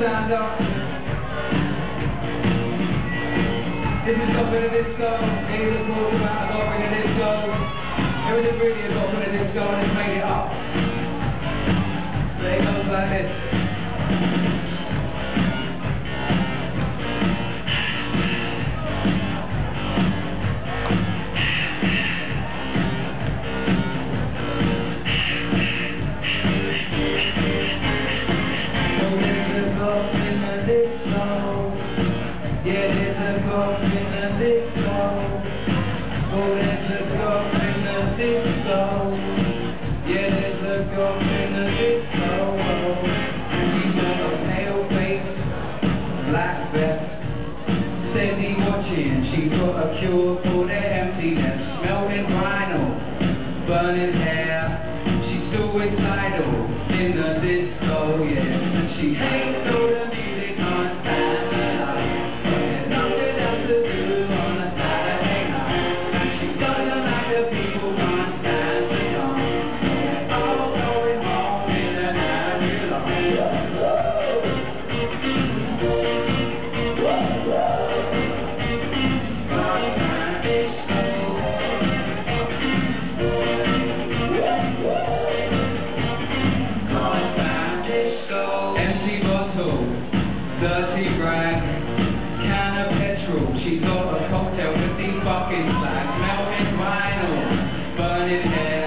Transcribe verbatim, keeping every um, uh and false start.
stand up. This is Goth in a disco. It was talked about a Goth in a disco. It wasn't really a Goth in a disco, and it's made it up. So it goes like this. Yeah, there's a Goth in the disco. Oh, there's a Goth in the disco. Yeah, there's a Goth in the disco. She's got a pale face, black vest, steady watching. She's got a cure for their emptiness. Smelting vinyl, burning hair. She's always idle in the disco, yeah. And she hates all the music on time. Dirty rag, can of petrol. She's got a cocktail with these fucking flags, melting vinyl, burning hair.